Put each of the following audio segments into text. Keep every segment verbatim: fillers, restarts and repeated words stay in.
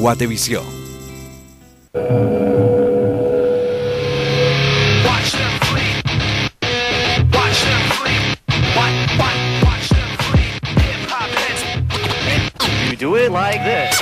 Guatevisión. You do it like this.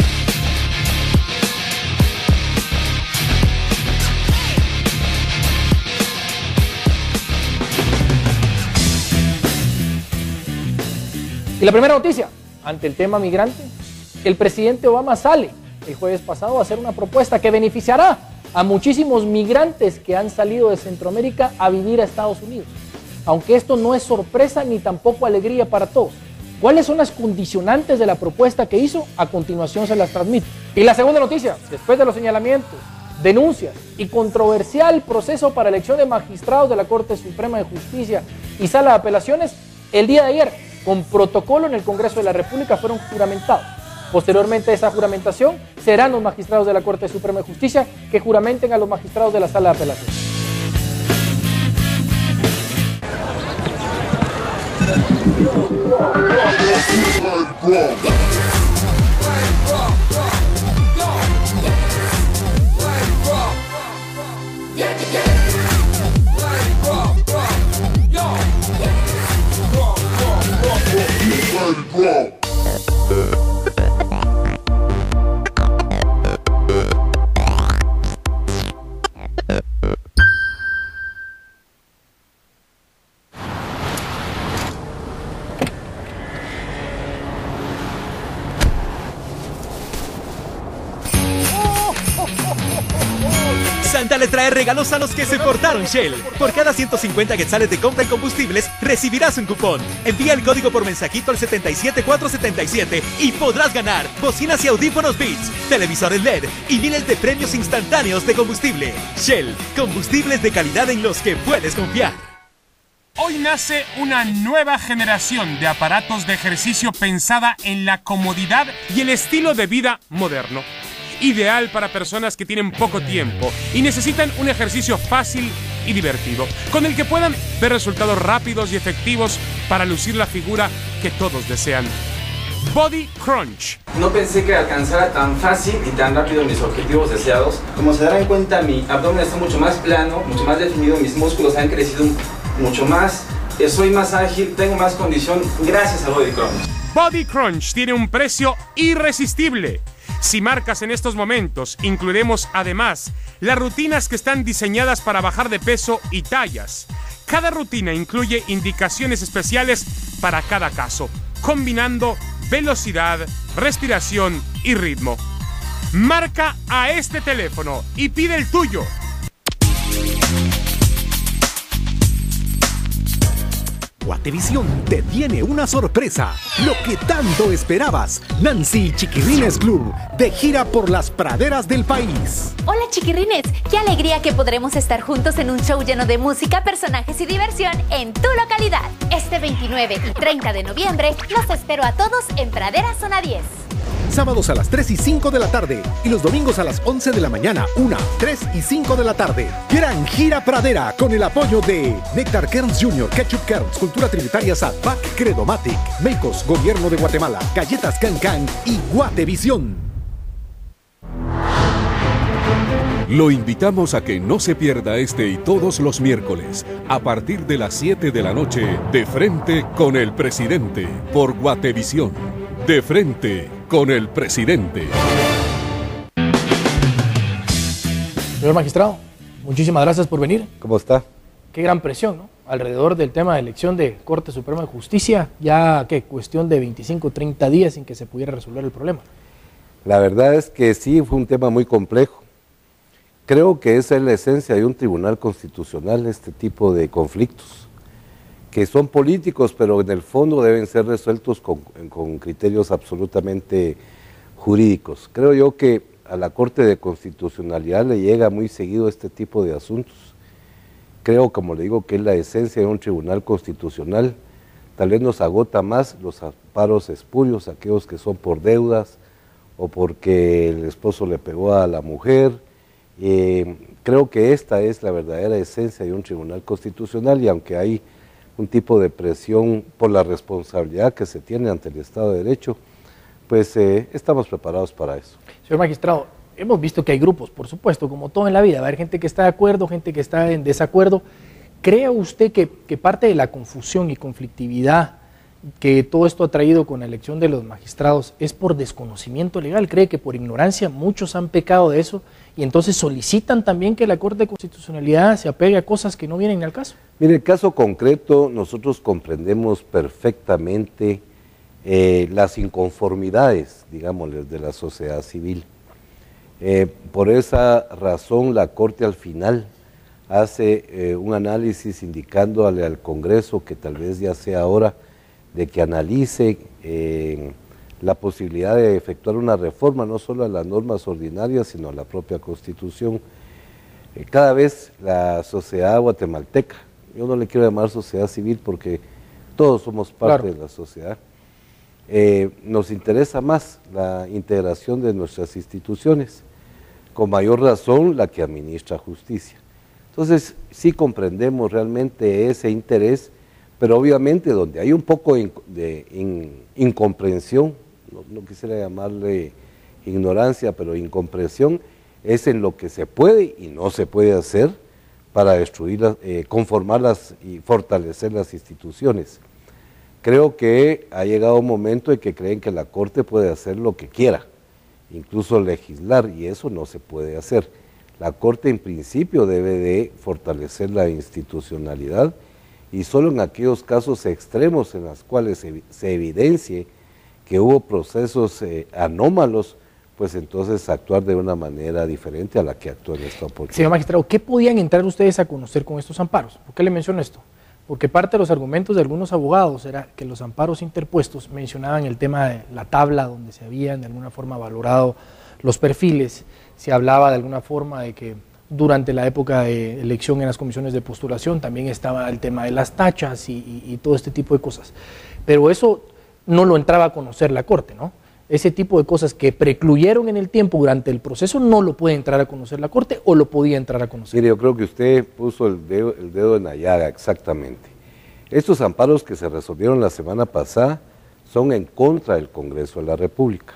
Y la primera noticia, ante el tema migrante, el presidente Obama sale el jueves pasado a hacer una propuesta que beneficiará a muchísimos migrantes que han salido de Centroamérica a vivir a Estados Unidos. Aunque esto no es sorpresa ni tampoco alegría para todos. ¿Cuáles son las condicionantes de la propuesta que hizo? A continuación se las transmito. Y la segunda noticia, después de los señalamientos, denuncias y controversial proceso para elección de magistrados de la Corte Suprema de Justicia y Sala de Apelaciones, el día de ayer, con protocolo en el Congreso de la República, fueron juramentados. Posteriormente a esa juramentación, serán los magistrados de la Corte Suprema de Justicia que juramenten a los magistrados de la Sala de Apelaciones. Santa le trae regalos a los que se portaron Shell. Por cada ciento cincuenta quetzales de compra en combustibles, recibirás un cupón. Envía el código por mensajito al setenta y siete cuatrocientos setenta y siete y podrás ganar bocinas y audífonos Beats, televisores L E D y miles de premios instantáneos de combustible. Shell, combustibles de calidad en los que puedes confiar. Hoy nace una nueva generación de aparatos de ejercicio pensada en la comodidad y el estilo de vida moderno. Ideal para personas que tienen poco tiempo y necesitan un ejercicio fácil y divertido, con el que puedan ver resultados rápidos y efectivos para lucir la figura que todos desean. Body Crunch. No pensé que alcanzara tan fácil y tan rápido mis objetivos deseados. Como se darán cuenta, mi abdomen está mucho más plano, mucho más definido, mis músculos han crecido mucho más, soy más ágil, tengo más condición gracias a Body Crunch. Body Crunch tiene un precio irresistible. Si marcas en estos momentos, incluiremos además las rutinas que están diseñadas para bajar de peso y tallas. Cada rutina incluye indicaciones especiales para cada caso, combinando velocidad, respiración y ritmo. Marca a este teléfono y pide el tuyo. Guatevisión te tiene una sorpresa, lo que tanto esperabas. Nancy y Chiquirrines Club, de gira por las praderas del país. Hola chiquirrines, qué alegría que podremos estar juntos en un show lleno de música, personajes y diversión en tu localidad. Este veintinueve y treinta de noviembre los espero a todos en Pradera Zona diez. Sábados a las tres y cinco de la tarde y los domingos a las once de la mañana, una, tres y cinco de la tarde. Gran Gira Pradera con el apoyo de Néctar Kerns junior, Ketchup Kerns, Cultura Tributaria S A T, P A C, Credomatic, Meicos, Gobierno de Guatemala, Galletas Can Can y Guatevisión. Lo invitamos a que no se pierda este y todos los miércoles, a partir de las siete de la noche, De Frente con el Presidente, por Guatevisión. De Frente con el Presidente. Señor magistrado, muchísimas gracias por venir. ¿Cómo está? Qué gran presión, ¿no? Alrededor del tema de elección de Corte Suprema de Justicia, ya que cuestión de veinticinco, treinta días sin que se pudiera resolver el problema. La verdad es que sí, fue un tema muy complejo. Creo que esa es la esencia de un tribunal constitucional, este tipo de conflictos, que son políticos, pero en el fondo deben ser resueltos con, con criterios absolutamente jurídicos. Creo yo que a la Corte de Constitucionalidad le llega muy seguido este tipo de asuntos. Creo, como le digo, que es la esencia de un tribunal constitucional. Tal vez nos agota más los amparos espurios, aquellos que son por deudas o porque el esposo le pegó a la mujer. Eh, creo que esta es la verdadera esencia de un tribunal constitucional, y aunque hay un tipo de presión por la responsabilidad que se tiene ante el Estado de Derecho, pues eh, estamos preparados para eso. Señor magistrado, hemos visto que hay grupos, por supuesto, como todo en la vida, va a haber gente que está de acuerdo, gente que está en desacuerdo. ¿Cree usted que, que parte de la confusión y conflictividad que todo esto ha traído con la elección de los magistrados es por desconocimiento legal? ¿Cree que por ignorancia muchos han pecado de eso y entonces solicitan también que la Corte de Constitucionalidad se apegue a cosas que no vienen al caso? Mire, el caso concreto, nosotros comprendemos perfectamente eh, las inconformidades, digámosles, de la sociedad civil. Eh, por esa razón la Corte al final hace eh, un análisis indicándole al Congreso que tal vez ya sea hora de que analice eh, la posibilidad de efectuar una reforma no solo a las normas ordinarias sino a la propia Constitución. Eh, cada vez la sociedad guatemalteca, yo no le quiero llamar sociedad civil porque todos somos parte claro. de la sociedad, eh, nos interesa más la integración de nuestras instituciones, con mayor razón la que administra justicia. Entonces sí comprendemos realmente ese interés, pero obviamente donde hay un poco de in, incomprensión, no, no quisiera llamarle ignorancia, pero incomprensión, es en lo que se puede y no se puede hacer para destruir, eh, conformarlas y fortalecer las instituciones. Creo que ha llegado un momento en que creen que la Corte puede hacer lo que quiera, incluso legislar, y eso no se puede hacer. La Corte en principio debe de fortalecer la institucionalidad y solo en aquellos casos extremos en los cuales se, se evidencie que hubo procesos eh, anómalos, pues entonces actuar de una manera diferente a la que actuó en esta oportunidad. Señor magistrado, ¿qué podían entrar ustedes a conocer con estos amparos? ¿Por qué le menciono esto? Porque parte de los argumentos de algunos abogados era que los amparos interpuestos mencionaban el tema de la tabla donde se habían de alguna forma valorado los perfiles, se hablaba de alguna forma de que durante la época de elección en las comisiones de postulación también estaba el tema de las tachas y, y, y todo este tipo de cosas. Pero eso no lo entraba a conocer la Corte, ¿no? Ese tipo de cosas que precluyeron en el tiempo durante el proceso no lo puede entrar a conocer la Corte o lo podía entrar a conocer. Mire, yo creo que usted puso el dedo, el dedo en la llaga exactamente. Estos amparos que se resolvieron la semana pasada son en contra del Congreso de la República,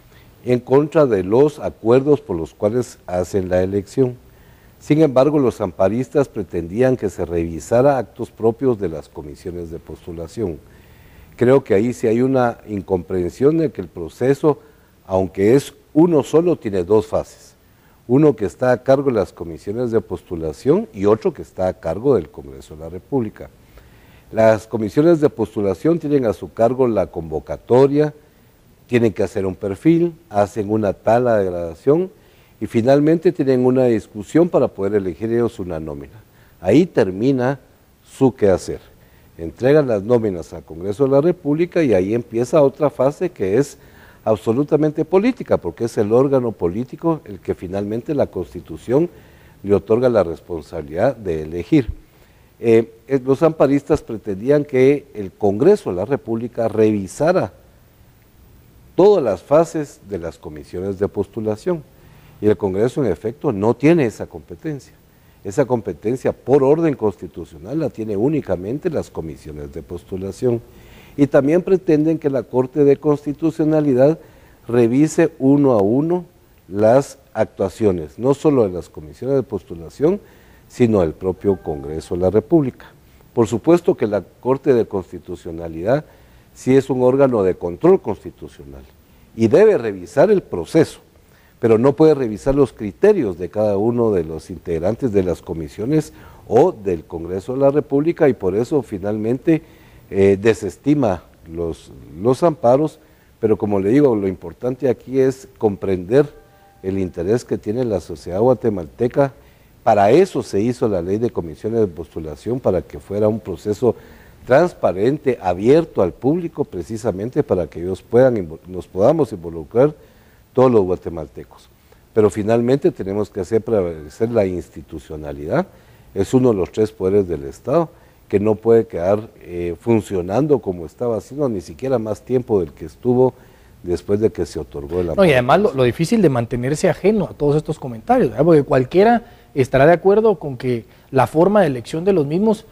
en contra de los acuerdos por los cuales hacen la elección. Sin embargo, los amparistas pretendían que se revisara actos propios de las comisiones de postulación. Creo que ahí sí hay una incomprensión de que el proceso, aunque es uno solo, tiene dos fases. Uno que está a cargo de las comisiones de postulación y otro que está a cargo del Congreso de la República. Las comisiones de postulación tienen a su cargo la convocatoria, tienen que hacer un perfil, hacen una tala de gradación y finalmente tienen una discusión para poder elegir ellos una nómina. Ahí termina su quehacer. Entregan las nóminas al Congreso de la República y ahí empieza otra fase que es absolutamente política, porque es el órgano político el que finalmente la Constitución le otorga la responsabilidad de elegir. Eh, los amparistas pretendían que el Congreso de la República revisara todas las fases de las comisiones de postulación y el Congreso en efecto no tiene esa competencia. Esa competencia por orden constitucional la tiene únicamente las comisiones de postulación y también pretenden que la Corte de Constitucionalidad revise uno a uno las actuaciones, no solo de las comisiones de postulación, sino del propio Congreso de la República. Por supuesto que la Corte de Constitucionalidad sí es un órgano de control constitucional y debe revisar el proceso, pero no puede revisar los criterios de cada uno de los integrantes de las comisiones o del Congreso de la República y por eso finalmente eh, desestima los, los amparos, pero como le digo, lo importante aquí es comprender el interés que tiene la sociedad guatemalteca. Para eso se hizo la ley de comisiones de postulación, para que fuera un proceso transparente, abierto al público, precisamente para que ellos puedan, nos podamos involucrar todos los guatemaltecos. Pero finalmente tenemos que hacer prevalecer la institucionalidad, es uno de los tres poderes del Estado, que no puede quedar eh, funcionando como estaba haciendo, ni siquiera más tiempo del que estuvo después de que se otorgó el amparo. No, y además lo, lo difícil de mantenerse ajeno a todos estos comentarios, ¿verdad? Porque cualquiera estará de acuerdo con que la forma de elección de los mismos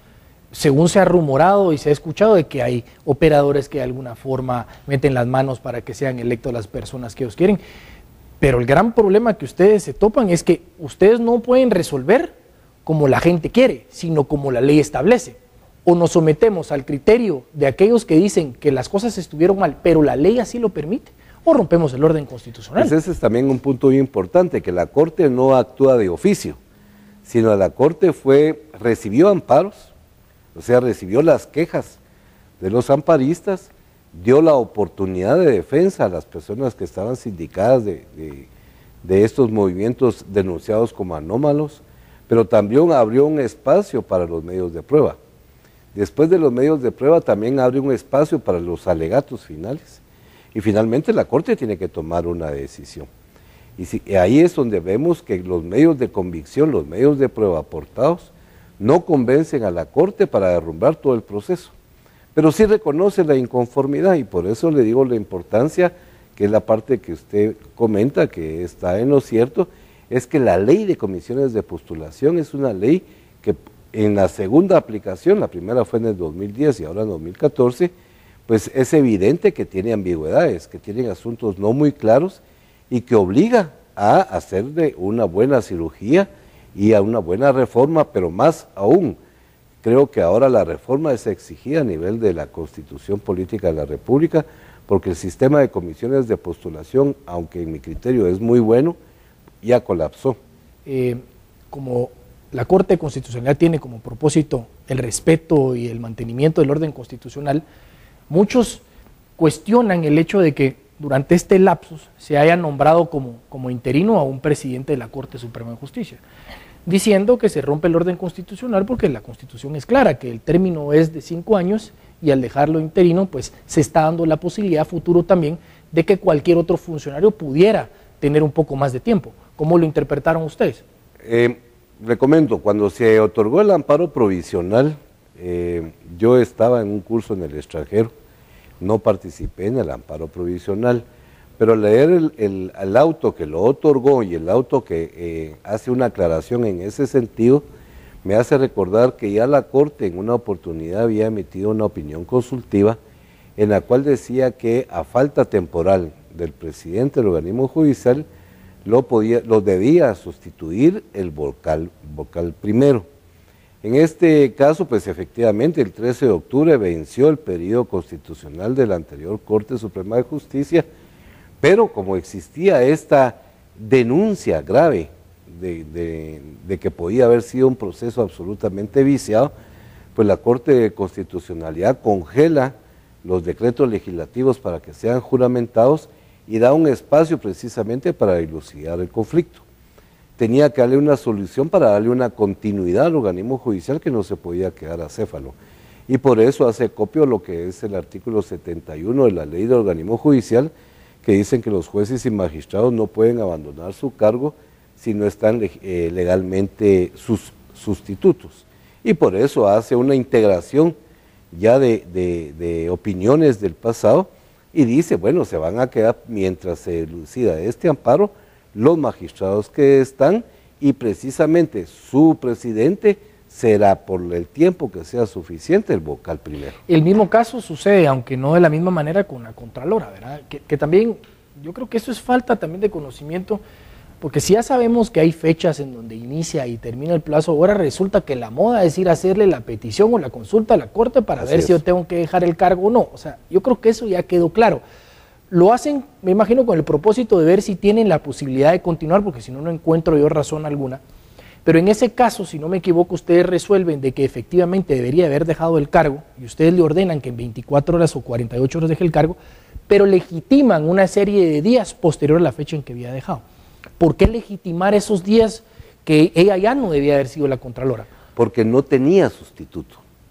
según se ha rumorado y se ha escuchado de que hay operadores que de alguna forma meten las manos para que sean electos las personas que ellos quieren, pero el gran problema que ustedes se topan es que ustedes no pueden resolver como la gente quiere, sino como la ley establece. O nos sometemos al criterio de aquellos que dicen que las cosas estuvieron mal, pero la ley así lo permite, o rompemos el orden constitucional. Pues ese es también un punto muy importante, que la Corte no actúa de oficio, sino la Corte fue, recibió amparos, o sea, recibió las quejas de los amparistas, dio la oportunidad de defensa a las personas que estaban sindicadas de, de, de estos movimientos denunciados como anómalos, pero también abrió un espacio para los medios de prueba. Después de los medios de prueba también abre un espacio para los alegatos finales. Y finalmente la Corte tiene que tomar una decisión. Y, si, y ahí es donde vemos que los medios de convicción, los medios de prueba aportados, no convencen a la Corte para derrumbar todo el proceso. Pero sí reconoce la inconformidad y por eso le digo la importancia, que es la parte que usted comenta, que está en lo cierto, es que la ley de comisiones de postulación es una ley que en la segunda aplicación, la primera fue en el dos mil diez y ahora en dos mil catorce, pues es evidente que tiene ambigüedades, que tienen asuntos no muy claros y que obliga a hacerle una buena cirugía y a una buena reforma, pero más aún, creo que ahora la reforma es exigida a nivel de la Constitución Política de la República, porque el sistema de comisiones de postulación, aunque en mi criterio es muy bueno, ya colapsó. Eh, como la Corte Constitucional tiene como propósito el respeto y el mantenimiento del orden constitucional, muchos cuestionan el hecho de que durante este lapsus se haya nombrado como, como interino a un presidente de la Corte Suprema de Justicia, diciendo que se rompe el orden constitucional porque la Constitución es clara, que el término es de cinco años y al dejarlo interino, pues se está dando la posibilidad a futuro también de que cualquier otro funcionario pudiera tener un poco más de tiempo. ¿Cómo lo interpretaron ustedes? Eh, le comento, cuando se otorgó el amparo provisional, eh, yo estaba en un curso en el extranjero, no participé en el amparo provisional, pero leer el, el, el auto que lo otorgó y el auto que eh, hace una aclaración en ese sentido, me hace recordar que ya la Corte en una oportunidad había emitido una opinión consultiva en la cual decía que a falta temporal del presidente del organismo judicial lo, podía, lo debía sustituir el vocal, vocal primero. En este caso, pues efectivamente el trece de octubre venció el periodo constitucional de la anterior Corte Suprema de Justicia, pero como existía esta denuncia grave de, de, de que podía haber sido un proceso absolutamente viciado, pues la Corte de Constitucionalidad congela los decretos legislativos para que sean juramentados y da un espacio precisamente para dilucidar el conflicto. Tenía que darle una solución para darle una continuidad al organismo judicial que no se podía quedar acéfalo. Y por eso hace copio lo que es el artículo setenta y uno de la ley del organismo judicial, que dicen que los jueces y magistrados no pueden abandonar su cargo si no están eh, legalmente sus sustitutos. Y por eso hace una integración ya de, de, de opiniones del pasado y dice, bueno, se van a quedar mientras se elucida este amparo los magistrados que están y precisamente su presidente será por el tiempo que sea suficiente el vocal primero. El mismo caso sucede, aunque no de la misma manera, con la Contralora, ¿verdad? Que, que también, yo creo que eso es falta también de conocimiento, porque si ya sabemos que hay fechas en donde inicia y termina el plazo, ahora resulta que la moda es ir a hacerle la petición o la consulta a la Corte para Así ver es. si yo tengo que dejar el cargo o no. O sea, yo creo que eso ya quedó claro. Lo hacen, me imagino, con el propósito de ver si tienen la posibilidad de continuar, porque si no, no encuentro yo razón alguna. Pero en ese caso, si no me equivoco, ustedes resuelven de que efectivamente debería haber dejado el cargo, y ustedes le ordenan que en veinticuatro horas o cuarenta y ocho horas deje el cargo, pero legitiman una serie de días posterior a la fecha en que había dejado. ¿Por qué legitimar esos días que ella ya no debía haber sido la Contralora? Porque no tenía sustituto.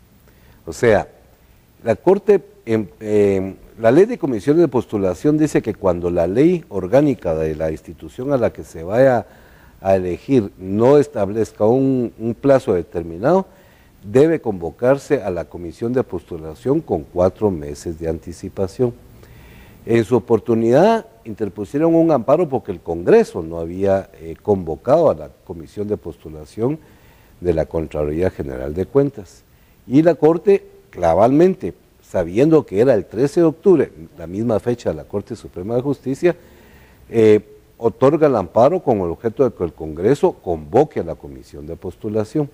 O sea, la Corte, eh, eh, la ley de comisiones de postulación dice que cuando la ley orgánica de la institución a la que se vaya a elegir no establezca un, un plazo determinado, debe convocarse a la comisión de postulación con cuatro meses de anticipación. En su oportunidad interpusieron un amparo porque el Congreso no había eh, convocado a la comisión de postulación de la Contraloría General de Cuentas. Y la Corte, cabalmente, sabiendo que era el trece de octubre, la misma fecha de la Corte Suprema de Justicia, eh, otorga el amparo con el objeto de que el Congreso convoque a la comisión de postulación.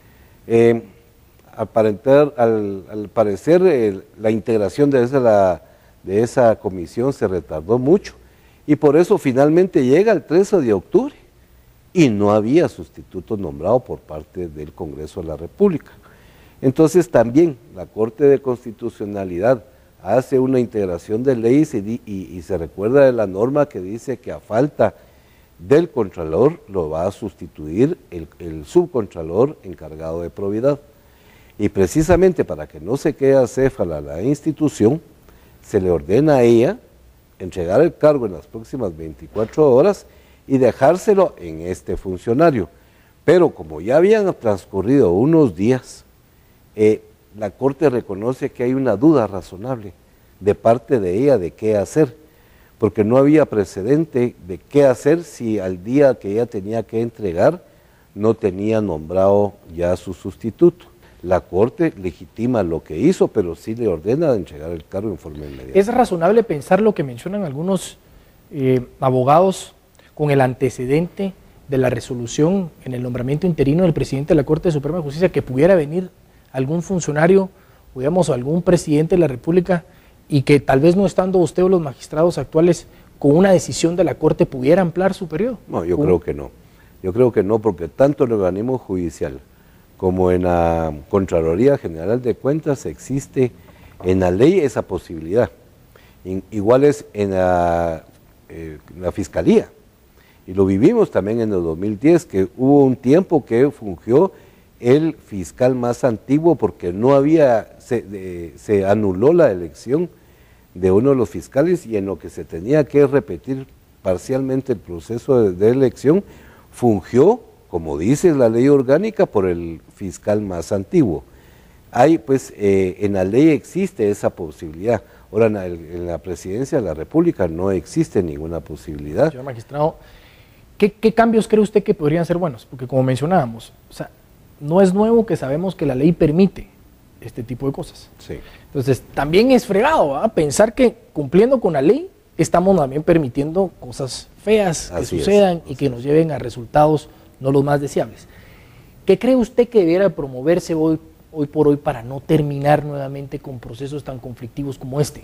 Eh, al, parentar, al, al parecer, eh, la integración de esa, la, de esa comisión se retardó mucho, y por eso finalmente llega el trece de octubre, y no había sustituto nombrado por parte del Congreso de la República. Entonces también la Corte de Constitucionalidad hace una integración de leyes y, y, y se recuerda de la norma que dice que a falta del Contralor lo va a sustituir el, el subcontralor encargado de probidad. Y precisamente para que no se quede acéfala la institución, se le ordena a ella entregar el cargo en las próximas veinticuatro horas y dejárselo en este funcionario. Pero como ya habían transcurrido unos días, eh, la Corte reconoce que hay una duda razonable de parte de ella de qué hacer, porque no había precedente de qué hacer si al día que ella tenía que entregar no tenía nombrado ya su sustituto. La Corte legitima lo que hizo, pero sí le ordena de entregar el cargo en forma inmediata. ¿Es razonable pensar lo que mencionan algunos eh, abogados con el antecedente de la resolución en el nombramiento interino del presidente de la Corte Suprema de Justicia, que pudiera venir algún funcionario, o digamos algún presidente de la República, y que tal vez no estando usted o los magistrados actuales con una decisión de la Corte pudiera ampliar su periodo? No, yo creo que no. Yo creo que no, porque tanto en el organismo judicial como en la Contraloría General de Cuentas existe en la ley esa posibilidad. Igual es en la, eh, en la Fiscalía. Y lo vivimos también en el dos mil diez, que hubo un tiempo que fungió el fiscal más antiguo porque no había, se, de, se anuló la elección de uno de los fiscales, y en lo que se tenía que repetir parcialmente el proceso de, de elección, fungió, como dice la ley orgánica, por el fiscal más antiguo. Hay, pues, eh, en la ley existe esa posibilidad. Ahora, en la, en la presidencia de la República no existe ninguna posibilidad. Señor magistrado, ¿qué, qué cambios cree usted que podrían ser buenos? Porque como mencionábamos, o sea, no es nuevo que sabemos que la ley permite este tipo de cosas. Sí. Entonces, también es fregado, ¿verdad? Pensar que cumpliendo con la ley estamos también permitiendo cosas feas que Así sucedan es. y que nos lleven a resultados no los más deseables. ¿Qué cree usted que debiera promoverse hoy, hoy por hoy para no terminar nuevamente con procesos tan conflictivos como este?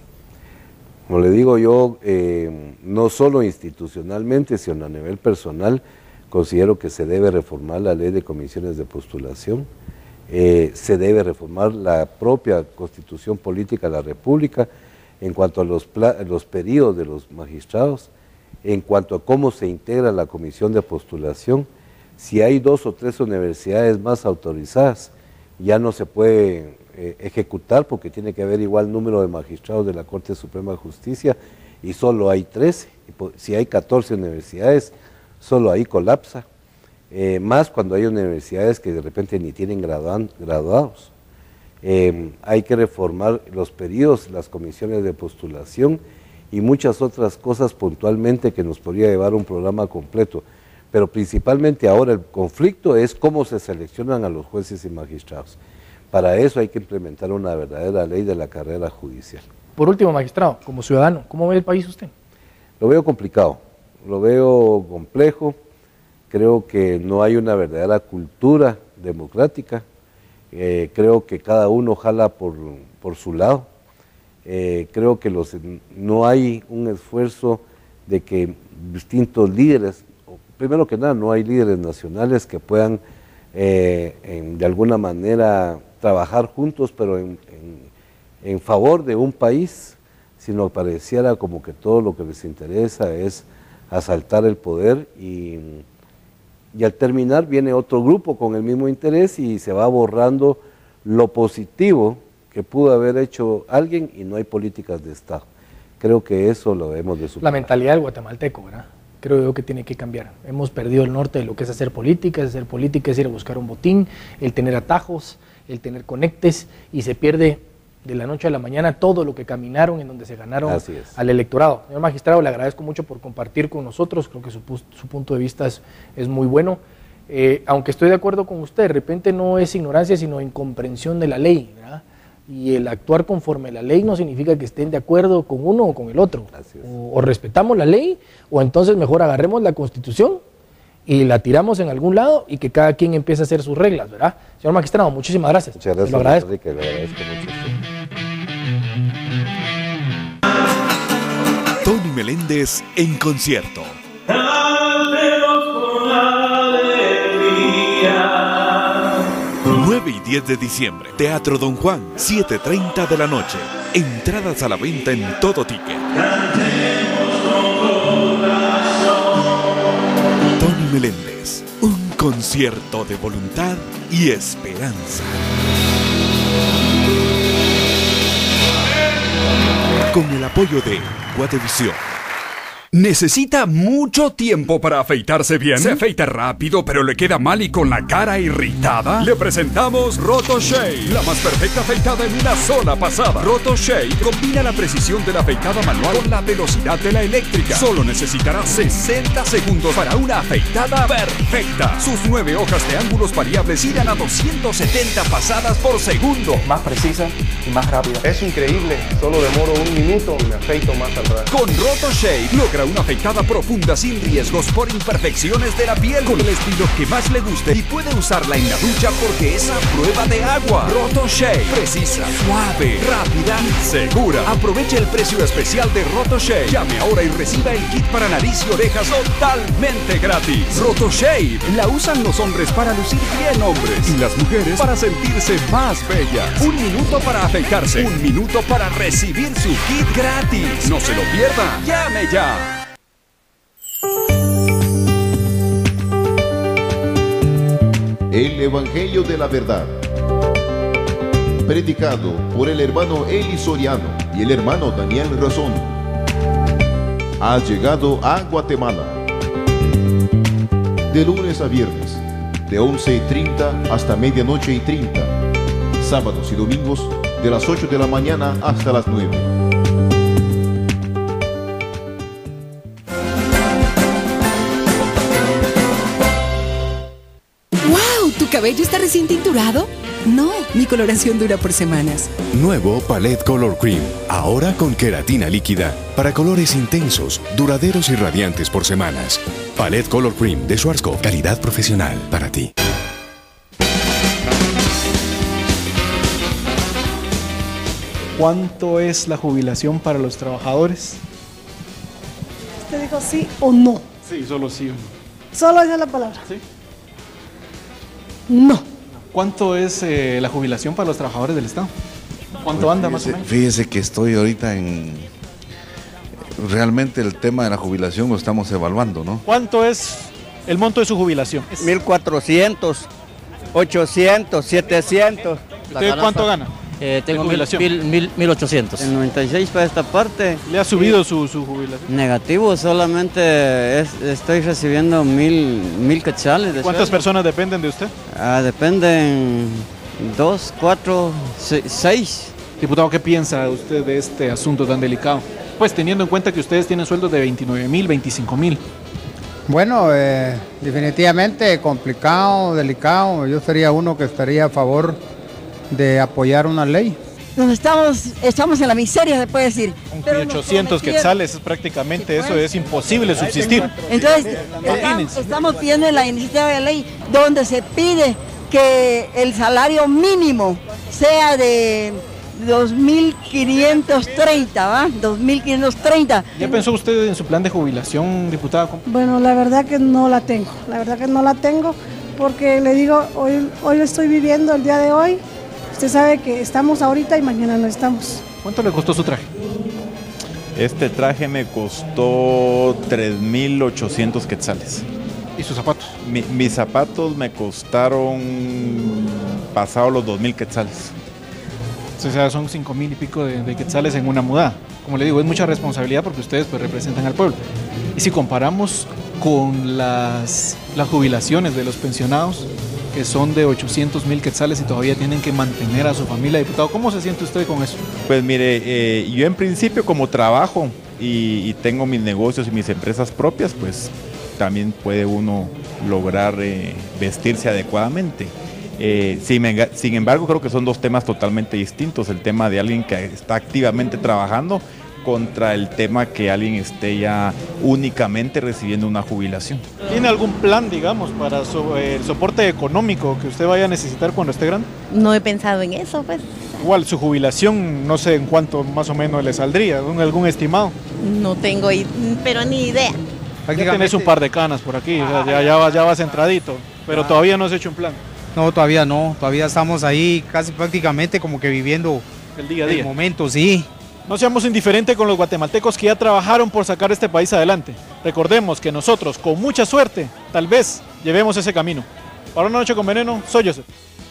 Como le digo yo, eh, no solo institucionalmente, sino a nivel personal, considero que se debe reformar la ley de comisiones de postulación, eh, se debe reformar la propia Constitución Política de la República en cuanto a los, los periodos de los magistrados, en cuanto a cómo se integra la comisión de postulación. Si hay dos o tres universidades más autorizadas, ya no se puede eh, ejecutar porque tiene que haber igual número de magistrados de la Corte Suprema de Justicia y solo hay trece. Si hay catorce universidades, solo ahí colapsa. Eh, más cuando hay universidades que de repente ni tienen graduan, graduados. Eh, hay que reformar los periodos, las comisiones de postulación y muchas otras cosas puntualmente que nos podría llevar un programa completo. Pero principalmente ahora el conflicto es cómo se seleccionan a los jueces y magistrados. Para eso hay que implementar una verdadera ley de la carrera judicial. Por último, magistrado, como ciudadano, ¿cómo ve el país usted? Lo veo complicado, lo veo complejo, creo que no hay una verdadera cultura democrática, eh, creo que cada uno jala por, por su lado, eh, creo que los, no hay un esfuerzo de que distintos líderes, primero que nada, no hay líderes nacionales que puedan eh, en, de alguna manera trabajar juntos, pero en, en, en favor de un país, sino pareciera como que todo lo que les interesa es asaltar el poder y, y al terminar viene otro grupo con el mismo interés y se va borrando lo positivo que pudo haber hecho alguien y no hay políticas de Estado. Creo que eso lo debemos de superar. La mentalidad del guatemalteco, ¿verdad? Creo yo que tiene que cambiar. Hemos perdido el norte de lo que es hacer política, es hacer política es ir a buscar un botín, el tener atajos, el tener conectes, y se pierde de la noche a la mañana todo lo que caminaron, en donde se ganaron al electorado. Señor magistrado, le agradezco mucho por compartir con nosotros, creo que su, su punto de vista es, es muy bueno. Eh, aunque estoy de acuerdo con usted, de repente no es ignorancia, sino incomprensión de la ley, ¿verdad? Y el actuar conforme la ley no significa que estén de acuerdo con uno o con el otro. O, o respetamos la ley, o entonces mejor agarremos la Constitución y la tiramos en algún lado y que cada quien empiece a hacer sus reglas, ¿verdad? Señor magistrado, muchísimas gracias. Muchas gracias, lo agradezco. Enrique, le agradezco mucho. Tony Meléndez en concierto. nueve y diez de diciembre, Teatro Don Juan, siete treinta de la noche. Entradas a la venta en Todo Ticket. Tony Meléndez, un concierto de voluntad y esperanza. Con el apoyo de Guatevisión. ¿Necesita mucho tiempo para afeitarse bien? ¿Se afeita rápido pero le queda mal y con la cara irritada? Le presentamos Roto Shave, la más perfecta afeitada en una sola pasada. Roto Shave combina la precisión de la afeitada manual con la velocidad de la eléctrica. Solo necesitará sesenta segundos para una afeitada perfecta. Sus nueve hojas de ángulos variables irán a doscientas setenta pasadas por segundo. Más precisa y más rápida. Es increíble, solo demoro un minuto y me afeito más al rato. Con Roto Shave logra una afeitada profunda sin riesgos por imperfecciones de la piel, con el estilo que más le guste, y puede usarla en la ducha porque es a prueba de agua. Roto Shave, precisa, suave, rápida y segura. Aproveche el precio especial de Roto Shave. Llame ahora y reciba el kit para nariz y orejas totalmente gratis. Roto Shave la usan los hombres para lucir bien hombres y las mujeres para sentirse más bellas. Un minuto para afeitarse, un minuto para recibir su kit gratis. No se lo pierda. Llame ya. El Evangelio de la Verdad, predicado por el hermano Eli Soriano y el hermano Daniel Razón, ha llegado a Guatemala. De lunes a viernes, de once y treinta hasta medianoche y treinta, sábados y domingos, de las ocho de la mañana hasta las nueve. ¿Tu cabello está recién tinturado? No, mi coloración dura por semanas. Nuevo Palette Color Cream, ahora con queratina líquida, para colores intensos, duraderos y radiantes por semanas. Palette Color Cream de Schwarzkopf, calidad profesional para ti. ¿Cuánto es la jubilación para los trabajadores? ¿Te digo sí o no? Sí, solo sí o no. Solo esa es la palabra. Sí. No. ¿Cuánto es eh, la jubilación para los trabajadores del Estado? ¿Cuánto pues anda fíjese, más o menos? Fíjese que estoy ahorita en... Realmente el tema de la jubilación lo estamos evaluando, ¿no? ¿Cuánto es el monto de su jubilación? mil cuatrocientos, ochocientos, setecientos. ¿Usted cuánto gana? Eh, tengo mil, mil, mil, mil ochocientos. El noventa y seis para esta parte. ¿Le ha subido su, su jubilación? Negativo, solamente es, estoy recibiendo mil, mil quetzales. De ¿Cuántas sueldo. personas dependen de usted? Ah, dependen dos, cuatro, seis, seis. Diputado, ¿qué piensa usted de este asunto tan delicado? Pues teniendo en cuenta que ustedes tienen sueldos de veintinueve mil, veinticinco mil. Bueno, eh, definitivamente complicado, delicado. Yo sería uno que estaría a favor de apoyar una ley. Nos estamos, estamos en la miseria, se puede decir. Con ochocientos quetzales prácticamente, eso es imposible subsistir. Entonces, estamos, estamos pidiendo la iniciativa de ley donde se pide que el salario mínimo sea de dos mil quinientos treinta, ¿va? dos mil quinientos treinta. ¿Ya pensó usted en su plan de jubilación, diputada? Bueno, la verdad que no la tengo, la verdad que no la tengo, porque le digo, hoy, hoy lo estoy viviendo el día de hoy. Usted sabe que estamos ahorita y mañana no estamos. ¿Cuánto le costó su traje? Este traje me costó tres mil ochocientos quetzales. ¿Y sus zapatos? Mi, mis zapatos me costaron pasado los dos mil quetzales. O sea, son cinco mil y pico de, de quetzales en una mudada. Como le digo, es mucha responsabilidad porque ustedes pues representan al pueblo. Y si comparamos con las, las jubilaciones de los pensionados, que son de ochocientos mil quetzales y todavía tienen que mantener a su familia, diputado, ¿cómo se siente usted con eso? Pues mire, eh, yo en principio como trabajo y, y tengo mis negocios y mis empresas propias, pues también puede uno lograr eh, vestirse adecuadamente. Eh, sin, sin embargo, creo que son dos temas totalmente distintos, el tema de alguien que está activamente trabajando contra el tema que alguien esté ya únicamente recibiendo una jubilación. ¿Tiene algún plan, digamos, para su, eh, el soporte económico que usted vaya a necesitar cuando esté grande? No he pensado en eso, pues. Igual, su jubilación, no sé en cuánto más o menos le saldría, ¿algún estimado? No tengo, pero ni idea. Ya tenés un par de canas por aquí, ah, ya, ya, vas, ya vas entradito, pero ah. todavía no has hecho un plan. No, todavía no, todavía estamos ahí casi prácticamente como que viviendo el día a día. El momento, sí. No seamos indiferentes con los guatemaltecos que ya trabajaron por sacar este país adelante. Recordemos que nosotros, con mucha suerte, tal vez llevemos ese camino. Para Una Noche con Veneno, soy Joseph.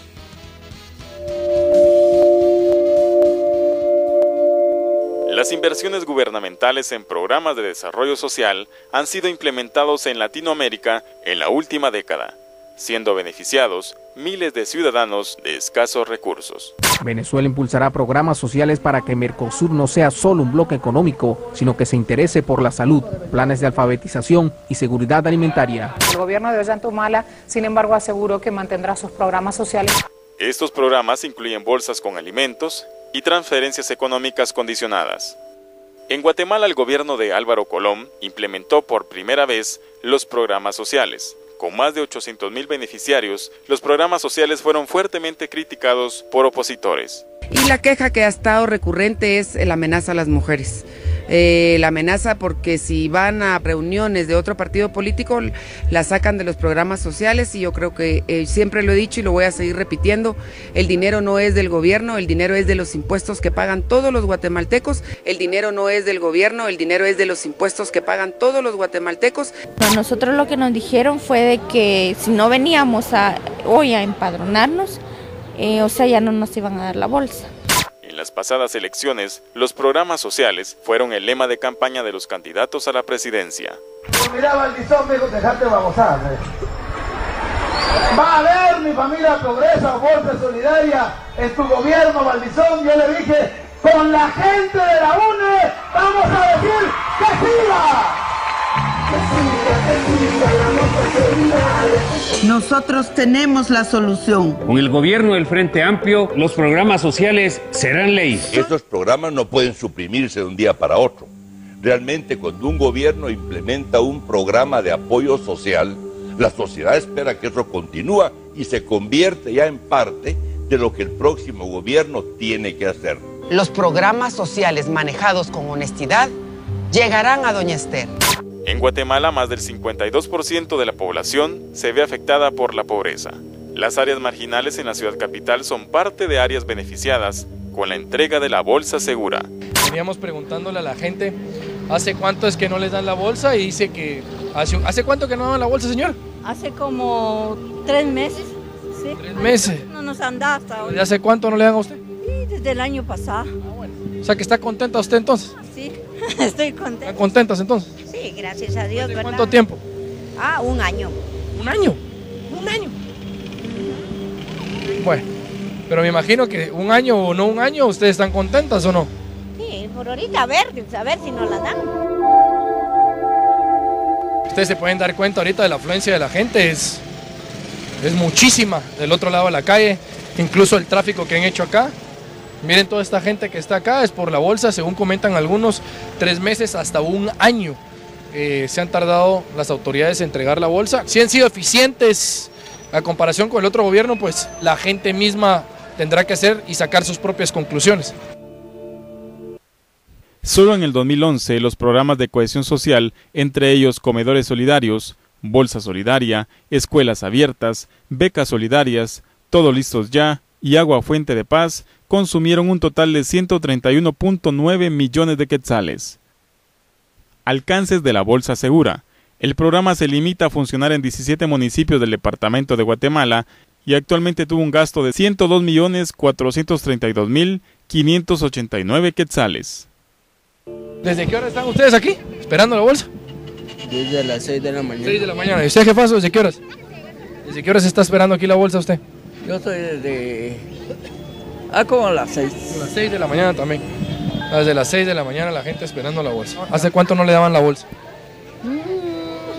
Las inversiones gubernamentales en programas de desarrollo social han sido implementados en Latinoamérica en la última década, siendo beneficiados miles de ciudadanos de escasos recursos. Venezuela impulsará programas sociales para que Mercosur no sea solo un bloque económico, sino que se interese por la salud, planes de alfabetización y seguridad alimentaria. El gobierno de Ollanta Humala, sin embargo, aseguró que mantendrá sus programas sociales. Estos programas incluyen bolsas con alimentos y transferencias económicas condicionadas. En Guatemala, el gobierno de Álvaro Colom implementó por primera vez los programas sociales. Con más de ochocientos mil beneficiarios, los programas sociales fueron fuertemente criticados por opositores. Y la queja que ha estado recurrente es la amenaza a las mujeres. Eh, la amenaza porque si van a reuniones de otro partido político, la sacan de los programas sociales y yo creo que eh, siempre lo he dicho y lo voy a seguir repitiendo, el dinero no es del gobierno, el dinero es de los impuestos que pagan todos los guatemaltecos, el dinero no es del gobierno, el dinero es de los impuestos que pagan todos los guatemaltecos. A nosotros lo que nos dijeron fue de que si no veníamos a, hoy a empadronarnos, eh, o sea, ya no nos iban a dar la bolsa. En las pasadas elecciones, los programas sociales fueron el lema de campaña de los candidatos a la presidencia. Mira, Valdizón, viejo, dejate babosar. Va a haber, mi familia progresa, bolsa solidaria en tu gobierno, Valdizón. Yo le dije, con la gente de la U N E vamos a decir que siga. Nosotros tenemos la solución. Con el gobierno del Frente Amplio, los programas sociales serán ley. Estos programas no pueden suprimirse de un día para otro. Realmente, cuando un gobierno implementa un programa de apoyo social, la sociedad espera que eso continúe y se convierte ya en parte de lo que el próximo gobierno tiene que hacer. Los programas sociales manejados con honestidad llegarán a Doña Esther. En Guatemala, más del cincuenta y dos por ciento de la población se ve afectada por la pobreza. Las áreas marginales en la ciudad capital son parte de áreas beneficiadas con la entrega de la bolsa segura. Veníamos preguntándole a la gente, ¿hace cuánto es que no les dan la bolsa? Y dice que, ¿hace, ¿hace cuánto que no dan la bolsa, señor? Hace como tres meses. ¿Sí? ¿Tres meses? No nos han dado hasta hoy. ¿Y hace cuánto no le dan a usted? Sí, desde el año pasado. Ah, bueno. O sea, que está contenta usted entonces. Sí, estoy contenta. ¿Están contentas entonces? Sí, gracias a Dios, ¿verdad? ¿Cuánto tiempo? Ah, un año. ¿Un año? Un año. Bueno, pero me imagino que un año o no un año, ¿ustedes están contentas o no? Sí, por ahorita a ver, a ver si nos la dan. Ustedes se pueden dar cuenta ahorita de la afluencia de la gente, es, es muchísima del otro lado de la calle, incluso el tráfico que han hecho acá. Miren toda esta gente que está acá, es por la bolsa, según comentan algunos, tres meses hasta un año eh, se han tardado las autoridades en entregar la bolsa. Si han sido eficientes a comparación con el otro gobierno, pues la gente misma tendrá que hacer y sacar sus propias conclusiones. Solo en el dos mil once, los programas de cohesión social, entre ellos comedores solidarios, bolsa solidaria, escuelas abiertas, becas solidarias, Todo Listos Ya y Agua Fuente de Paz, consumieron un total de ciento treinta y uno punto nueve millones de quetzales. Alcances de la Bolsa Segura. El programa se limita a funcionar en diecisiete municipios del departamento de Guatemala y actualmente tuvo un gasto de ciento dos millones cuatrocientos treinta y dos mil quinientos ochenta y nueve quetzales. ¿Desde qué hora están ustedes aquí, esperando la bolsa? Desde las seis de la mañana. seis de la mañana. ¿Y usted, jefazo, desde qué horas? ¿Desde qué horas está esperando aquí la bolsa usted? Yo estoy desde... Ah, como a las seis. A las seis de la mañana también. Desde las seis de la mañana la gente esperando la bolsa. ¿Hace cuánto no le daban la bolsa? Mm,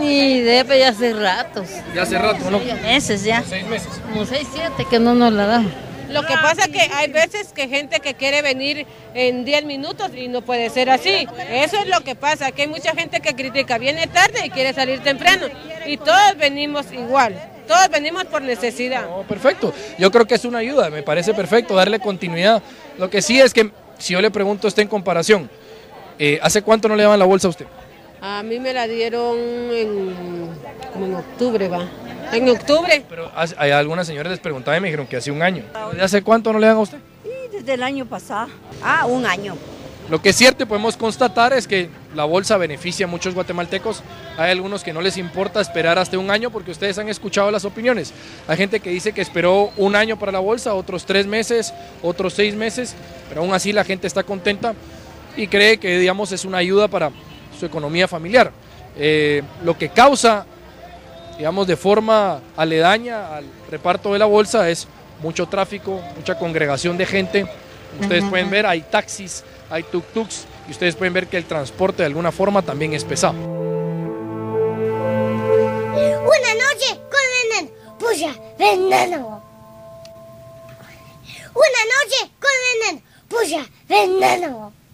Ni debe ya hace ratos. Ya hace rato, ¿no? Meses ya. Seis meses. Como seis, siete que no nos la dan. Lo que pasa es que hay veces que gente que quiere venir en diez minutos y no puede ser así. Eso es lo que pasa, que hay mucha gente que critica, viene tarde y quiere salir temprano. Y todos venimos igual, todos venimos por necesidad. No, perfecto, yo creo que es una ayuda, me parece perfecto darle continuidad. Lo que sí es que si yo le pregunto a usted en comparación, eh, ¿hace cuánto no le daban la bolsa a usted? A mí me la dieron en, como en octubre, va. En octubre. Pero hay algunas señoras les preguntaban y me dijeron que hace un año. ¿De hace cuánto no le dan a usted? Sí, desde el año pasado. Ah, un año. Lo que es cierto y podemos constatar es que la bolsa beneficia a muchos guatemaltecos. Hay algunos que no les importa esperar hasta un año porque ustedes han escuchado las opiniones. Hay gente que dice que esperó un año para la bolsa, otros tres meses, otros seis meses, pero aún así la gente está contenta y cree que, digamos, es una ayuda para su economía familiar. Eh, lo que causa, digamos, de forma aledaña al reparto de la bolsa es mucho tráfico, mucha congregación de gente. Ustedes uh-huh. pueden ver, hay taxis, hay tuk-tuks y ustedes pueden ver que el transporte de alguna forma también es pesado. Una noche con veneno, puya, veneno. Una noche con veneno, puya, veneno.